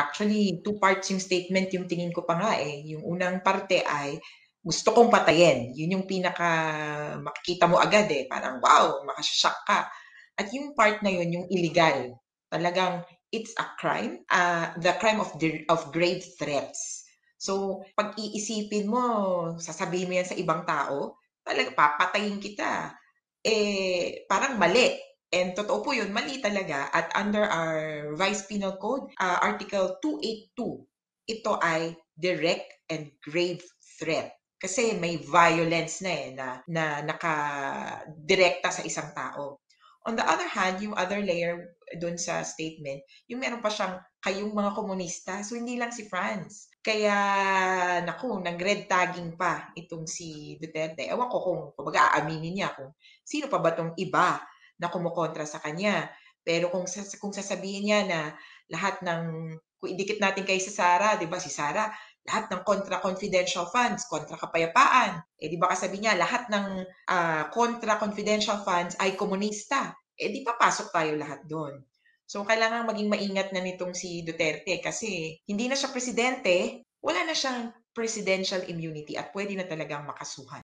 Actually, two parts yung statement yung tingin ko pa nga, eh. Yung unang parte ay gusto kong patayin. Yun yung pinaka makikita mo agad, eh, parang, wow, makasya-shock ka. At yung part na yun, yung illegal. Talagang it's a crime, the crime of grave threats. So, pag iisipin mo, sasabihin mo yan sa ibang tao, talaga papatayin kita. Eh, parang mali. And totoo po yun, mali talaga. At under our Vice Penal Code, Article 282, ito ay direct and grave threat. Kasi may violence na eh, na nakadirekta sa isang tao. On the other hand, yung other layer dun sa statement, yung meron pa siyang kayong mga komunista. So, hindi lang si Franz. Kaya, naku, nag-red tagging pa itong si Duterte. Ewan ko kung aaminin niya kung sino pa ba tong iba na kumukontra sa kanya. Pero kung sasabihin niya na lahat ng, kung idikit natin kay sa Sara, di ba si Sara, lahat ng kontra confidential funds, kontra kapayapaan. Eh di ba kasabi niya, lahat ng kontra confidential funds ay komunista. Eh di papasok tayo lahat doon. So kailangan maging maingat na nitong si Duterte kasi hindi na siya presidente, wala na siyang presidential immunity at pwede na talagang makasuhan.